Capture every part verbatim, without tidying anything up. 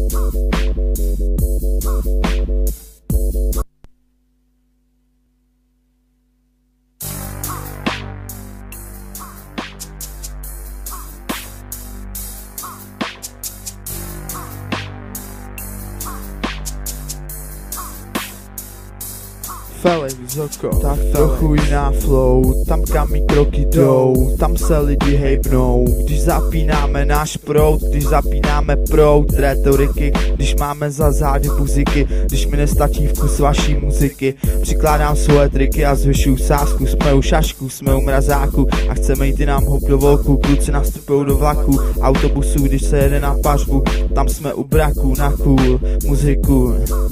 Fele vysoko, tak trochu jiná flow, tam kam mi kroky jdou, tam se lidi hejbnou, když zapínáme náš proud, když zapínáme proud rétoriky, když máme za zády muziky, když mi nestačí vkus vaší muziky, přikládám svoje triky a zvyšuju sázku, jsme u šašku, jsme u mrazáku a chceme jít i nám hop do volku, kluci nastupují do vlaku, autobusu, když se jede na pařbu, tam jsme u braku, na cool muziku.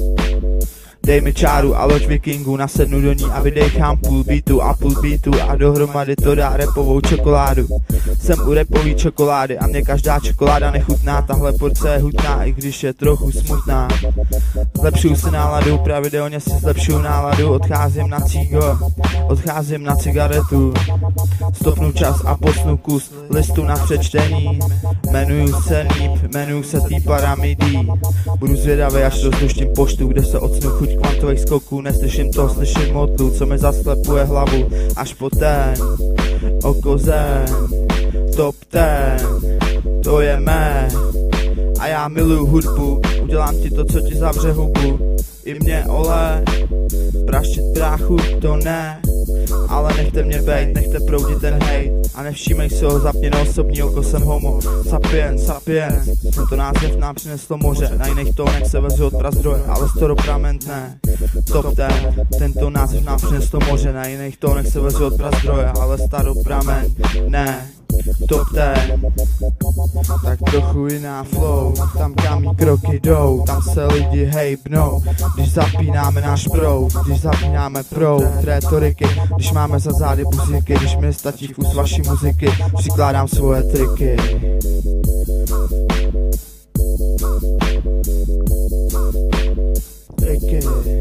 Dej mi čáru a loď vikingu, nasednu do ní a vydechám půl beatu a půl beatu a dohromady to dá repovou čokoládu. Jsem u repový čokolády a mě každá čokoláda nechutná, tahle porce je hutná, i když je trochu smutná. Zlepšuju si náladu, pravidelně si zlepšuju náladu, odcházím na cígo, odcházím na cigaretu. Stopnu čas a posnu kus listu na přečtení, jmenuju se Níp, jmenuju se tý paramidí. Budu zvědavý, až rozluštím poštu, kde se odsnu chuť kvantových skoků, neslyším to, slyším motlu, co mi zaslepuje hlavu, až po ten okozen, top ten, to je mé. A já miluju hudbu, udělám ti to, co ti zavře hubu. I mě ole, praštit bráchu, to ne. Ale nechte mě bejt, nechte proudit ten hejt. A nevšímej si ho, zapni na osobní oko, jsem homo sapien, sapien. Tento název nám přineslo moře, na jiných tónech se vezu od prazdroje, ale staroprament ne. Top ten, tento název nám přineslo moře, na jiných tónech se vezu od prazdroje, ale staroprament ne. Top ten, tak trochu jiná flow, tam kam mý kroky jdou, tam se lidi hejbnou, když zapínáme náš proud, když zapínáme proud rétoriky, když máme za zády muziky, když mi stačí vkus vaší muziky, přikládám svoje triky. Triky.